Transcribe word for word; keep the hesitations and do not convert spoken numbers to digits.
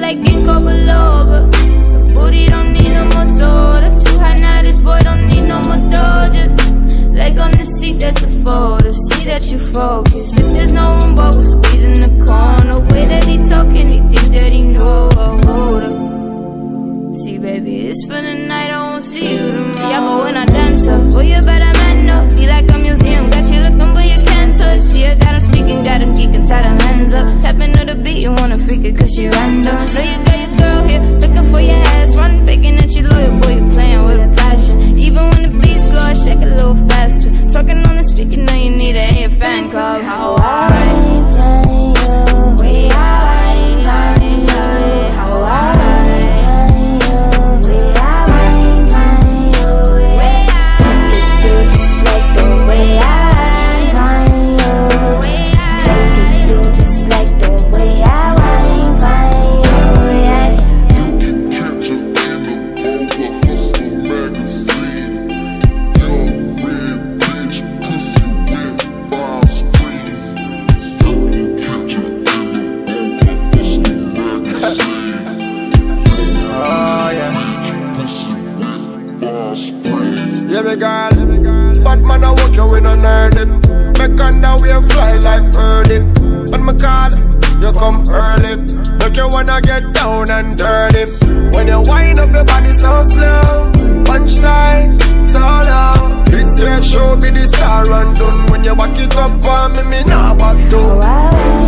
like ginkgo biloba. The booty don't need no more soda. Too hot now, this boy don't need no more Doja. Leg on the seat, that's a photo. See that you focus. If there's no room, but we're squeezing the corner. Way that he talking, he think that he know. Oh, hold up. See, baby, this for the night, I won't see you tomorrow. Yeah, but when I dance up, oh, you better man up. Be like a museum, got you looking, but you can't touch. See, I got him speaking, got him geeking, tie them hands up. Tapping to the beat, you wanna freak it, cause she random. Know you got your girl here, looking for your ass. Run, faking that you loyal, boy, you playing with a passion. Even when the beat's slow, I shake a little faster. Talking on the speaker, know you need it in your fan club. How I way I how I yeah, me girl, bad man I walk you in a nerd it. Make underwear fly like birdie. But me call, you come early. Make you wanna get down and dirty. When you wind up your body so slow, punchline so low. It's your show, be the star and done. When you back it up on me, me nah back down.